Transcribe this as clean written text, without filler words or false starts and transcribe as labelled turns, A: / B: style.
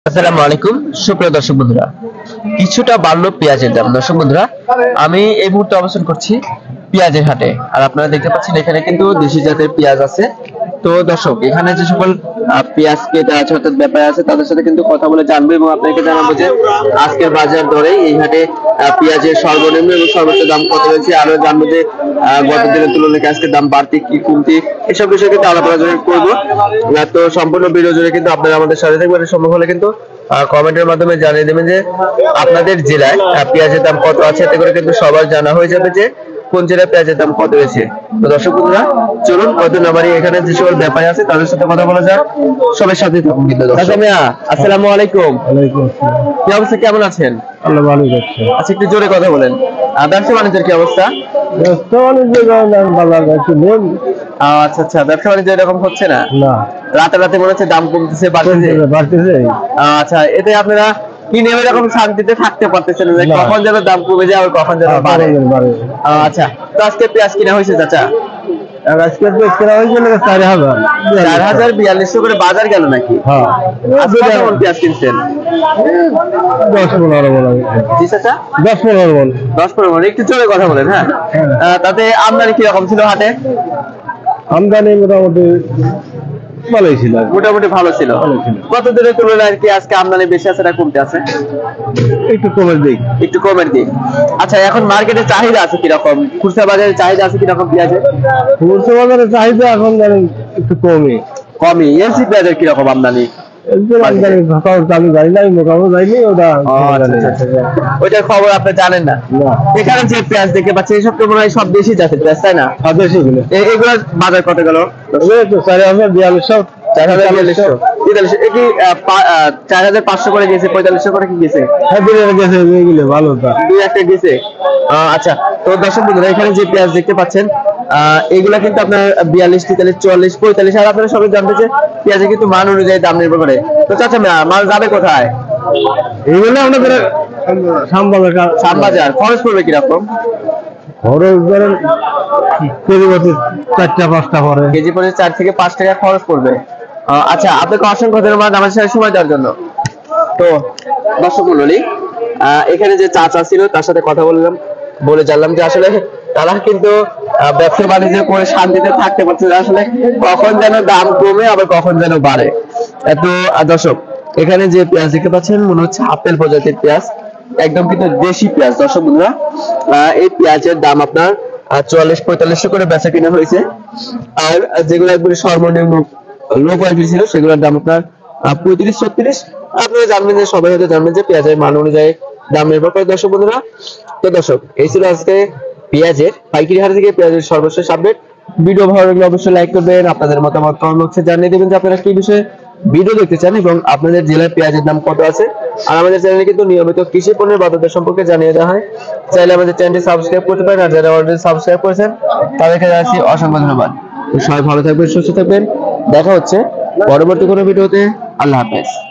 A: আসসালামু আলাইকুম সুপ্রিয় দর্শক বন্ধুরা, কিছুটা বাড়লো পেঁয়াজের দাম। দর্শক বন্ধুরা, আমি এই মুহূর্তে অবস্থান করছি পেঁয়াজের হাটে, আর আপনারা দেখতে পাচ্ছেন এখানে কিন্তু দেশি জাতের পেঁয়াজ আছে। তো দর্শক, এখানে যে সকল পেঁয়াজ ক্রেতা আছে অর্থাৎ ব্যাপারী আছে তাদের সাথে কিন্তু কথা বলে জানবো এবং আপনাকে জানাবো যে আজকের বাজার দরে এই হাটে পেঁয়াজের সর্বনিম্ন এবং সর্বোচ্চ দাম কত হয়েছে। আরো জানবো যে গত দিনের তুলনায় আজকের দাম বাড়তি কি কমতি, এসব বিষয়ে কিন্তু আলাপ আলোচনা করবো। তো সম্পূর্ণ ভিডিও জুড়ে কিন্তু আপনারা আমাদের সাথে থাকবেন। সম্ভব হলে কিন্তু কমেন্টের মাধ্যমে জানিয়ে দেবেন যে আপনাদের জেলায় পেঁয়াজের দাম কত আছে, এতে করে কিন্তু সবার জানা হয়ে যাবে যে কোন জেলায় পেঁয়াজের দাম কত হয়েছে। তো দর্শক বন্ধুরা, চলুন কত নাম্বারে এখানে যে সকল ব্যাপারী আছে তাদের সাথে কথা বলা যাক। সবার সাথে থাকুন কিন্তু। আসসালামু আলাইকুম। কি অবস্থা, কেমন আছেন?
B: আল্লাহ ভালো যাচ্ছে।
A: আচ্ছা, একটু জোরে কথা বলেন। ব্যবসা বাণিজ্যের কি অবস্থা?
B: ব্যবসা বাণিজ্য বাজার যাচ্ছে নেই।
A: আচ্ছা আচ্ছা, ব্যবসা বাণিজ্য এরকম হচ্ছে না?
B: না,
A: রাতে রাতে মনে হচ্ছে দাম কমতেছে
B: বাড়তেছে।
A: আচ্ছা, এতে আপনারা কিনে এরকম শান্তিতে থাকতে পারতেছেন না, কখন যেন দাম কমে যায় আবার কখন যেন বাড়ে। আচ্ছা, তো আজকে পেঁয়াজ কিনা হয়েছে চাচা?
B: আজকে পেঁয়াজ কেনা হয়েছে 4,000
A: 4,042 করে বাজার গেল নাকি?
B: হ্যাঁ,
A: কেমন পেঁয়াজ কিনছেন?
B: 10-15 মন।
A: জি চাচা,
B: 10-15 মন।
A: 10-15 মন। একটু জোরে কথা বলেন। হ্যাঁ, তাতে আমদানি কিরকম ছিল হাটে?
B: আমদানি মোটামুটি ভালোই ছিল।
A: মোটামুটি ভালো ছিল। কত দিনের তুলনায় কি আজকে আমদানি বেশি আছে না কমতে আছে?
B: একটু কমের দিক।
A: একটু কমের দিক। আচ্ছা, এখন মার্কেটে চাহিদা আছে কিরকম? খুচরা বাজারে চাহিদা আছে কিরকম পেঁয়াজের?
B: খুচরা বাজারে চাহিদা এখন জানেন একটু কমই।
A: এলসি পেঁয়াজের কিরকম আমদানি?
B: আমি জানি না, আমি মোটামুটি যাইনি ওটা।
A: ওইটার খবর আপনি জানেন না? এখানে যে পেঁয়াজ দেখতে পাচ্ছি এসব তো মনে হয় সব দেশি জাতের পেঁয়াজ, তাই না?
B: দেশি গুলো
A: এগুলোর বাজার কত গেল?
B: 4,042।
A: 4,042। 4,500 করে গেছে, 4,500 করে কি গেছে?
B: ভালো
A: দুই একটা গেছে। আচ্ছা, তো দর্শক বন্ধুরা, এখানে যে পেঁয়াজ দেখতে পাচ্ছেন এগুলা কিন্তু আপনার 42, 43, 44, 45। আর আপনারা সবাই জানতে যে পেঁয়াজে কিন্তু মান অনুযায়ী দাম নির্ভর করে। তো চাচা, মাল যাবে কোথায়?
B: এইগুলো আমাদের
A: শ্যামবাজার। খরচ পড়বে কিরকম?
B: খরচ ধরেন কেজি প্রতি 4-5 টাকা পড়ে।
A: কেজি প্রতি 4 থেকে 5 টাকা খরচ পড়বে। আচ্ছা, আপনাকে অসংখ্য ধন্যবাদ আমার সাথে সময় দেওয়ার জন্য। তো দর্শক মণ্ডলী, এখানে যে চাচা ছিল তার সাথে কথা বলে জানলাম যে আসলে তারা কিন্তু ব্যবসা বাণিজ্য করে শান্তিতে থাকতে পারছে না, আসলে কখন যেন দাম কমে আবার কখন যেন বাড়ে। এত দর্শক, এখানে যে পেঁয়াজ দেখতে পাচ্ছেন মনে হচ্ছে আপেল প্রজাতির পেঁয়াজ, একদম কিন্তু দেশি পেঁয়াজ। দর্শক বন্ধুরা, এই পেঁয়াজের দাম আপনার 44-45 করে বেচা কিনা হয়েছে। আর যেগুলো একবারে সর্বনিম্ন লো কোয়ালিটি ছিল সেগুলোর দাম আপনার 35-36। আপনারা জানবেন যে সবাই হয়তো জানবেন যে পেঁয়াজের মান অনুযায়ী দাম নির্ভর করে। দর্শক বন্ধুরা, তো দর্শক, এই ছিল আজকে পেঁয়াজের পাইকারি হাট থেকে পেঁয়াজের সর্বশেষ আপডেট। ভিডিও ভালো লাগলে অবশ্যই লাইক করবেন, আপনাদের মতামত কমেন্ট বক্সে জানিয়ে দেবেন যে আপনারা কি বিষয়ে ভিডিও দেখতে চান এবং আপনাদের জেলায় পেঁয়াজের দাম কত আছে। আর আমাদের চ্যানেলে কিন্তু নিয়মিত কৃষি পণ্যের বাজার সম্পর্কে জানিয়ে দেওয়া হয়। চাইলে আমাদের চ্যানেলটি সাবস্ক্রাইব করতে পারেন, আর যারা অলরেডি সাবস্ক্রাইব করেছেন তাদেরকে জানাচ্ছি অসংখ্য ধন্যবাদ। সবাই ভালো থাকবেন, সুস্থ থাকবেন। দেখা হচ্ছে পরবর্তী কোনো ভিডিওতে। আল্লাহ হাফেজ।